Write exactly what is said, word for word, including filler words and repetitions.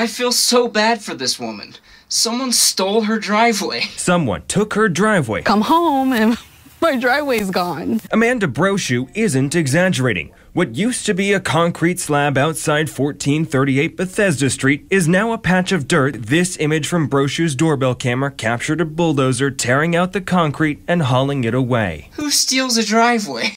I feel so bad for this woman. Someone stole her driveway. Someone took her driveway. Come home and my driveway's gone. Amanda Brochu isn't exaggerating. What used to be a concrete slab outside fourteen thirty-eight Bethesda Street is now a patch of dirt. This image from Brochu's doorbell camera captured a bulldozer tearing out the concrete and hauling it away. Who steals a driveway?